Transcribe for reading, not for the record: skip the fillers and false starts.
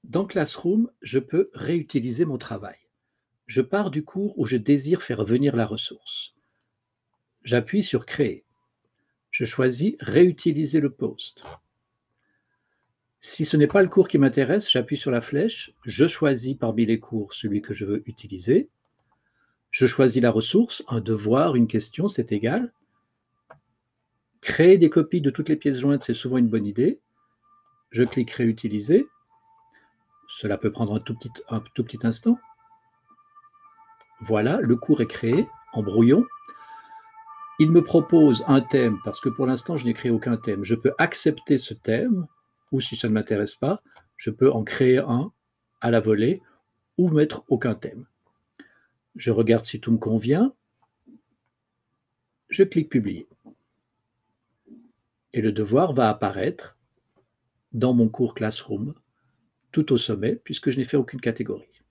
Dans Classroom, je peux réutiliser mon travail. Je pars du cours où je désire faire venir la ressource. J'appuie sur Créer. Je choisis Réutiliser le post. Si ce n'est pas le cours qui m'intéresse, j'appuie sur la flèche, je choisis parmi les cours celui que je veux utiliser. Je choisis la ressource, un devoir, une question, c'est égal. Créer des copies de toutes les pièces jointes, c'est souvent une bonne idée. Je clique Réutiliser. Cela peut prendre un tout petit instant. Voilà, le cours est créé en brouillon. Il me propose un thème parce que pour l'instant, je n'ai créé aucun thème. Je peux accepter ce thème ou si ça ne m'intéresse pas, je peux en créer un à la volée ou mettre aucun thème. Je regarde si tout me convient. Je clique Publier. Et le devoir va apparaître dans mon cours Classroom, tout au sommet, puisque je n'ai fait aucune catégorie.